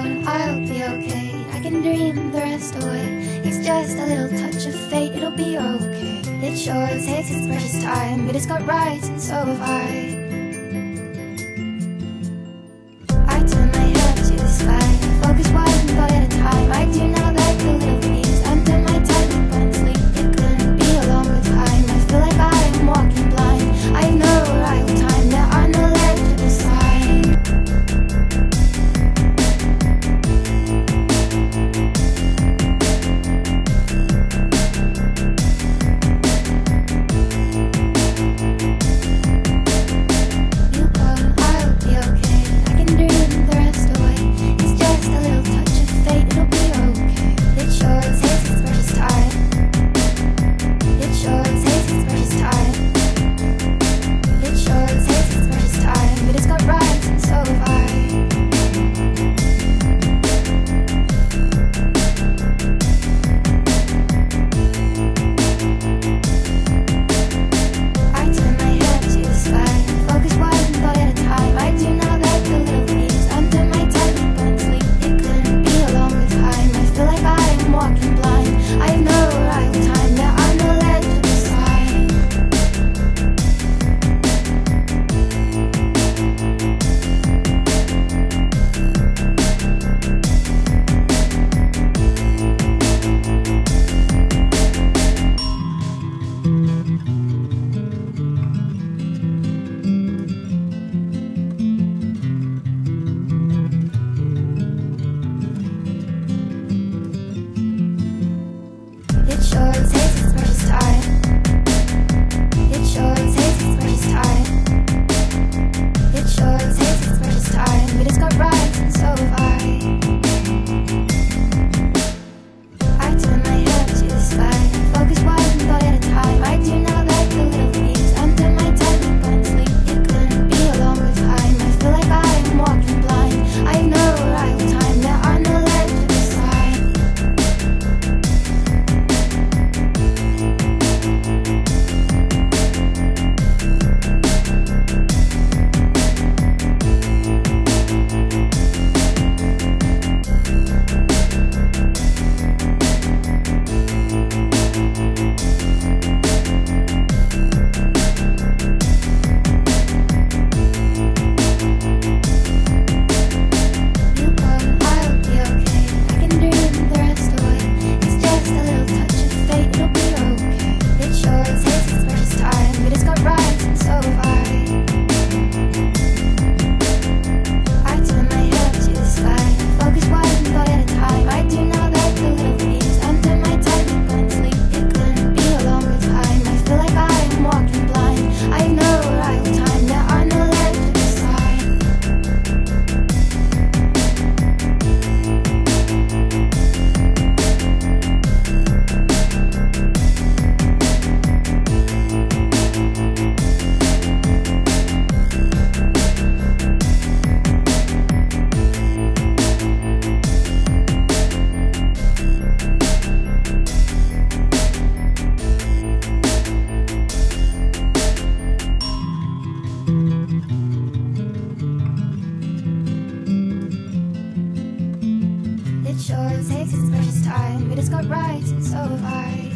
gone, I'll be okay. I can dream the rest away. It's just a little touch of fate, it'll be okay. It sure takes its precious time, but it's got rights and so have I. I turn my head to the sky, focus one thought at a time. I do not like the little things under my tongue, but in sleep it couldn't be a longer time. I feel like I am walking blind. I know right time, there are no legible signs. You go, I'll be okay. I can dream the rest away. It's just a little touch of fate, it'll be okay. It sure takes its precious time. It sure takes its precious time. It sure takes its precious time, but it's got rights and so have I. I turn my head to the sky, focus one thought at a time. I do not like the little things under my tongue, but in sleep it couldn't be a longer time. I feel like I am walking blind. I have no right time, there are no legible signs. It sure takes its precious time. It sure takes its precious time. It sure takes its precious time, but it's got rights and so have I. I turn my head to the sky, focus one thought at a time. I do not like the little things under my tongue, but in sleep it couldn't be a longer time. I feel like I am walking blind. I have no right time, there are no legible signs. You go, I'll be okay. I can dream the rest away. It's just a little touch of fate, it'll be okay. It sure takes its precious time, but it's got rights and so have I. I turn my head to the sky, focus one thought at a time. I do not like the little things under my tongue, but in sleep it couldn't be a longer time. I feel like I am walking blind. I have no right time, there are no legible signs. It sure takes its precious time, but it's got rights and so have I.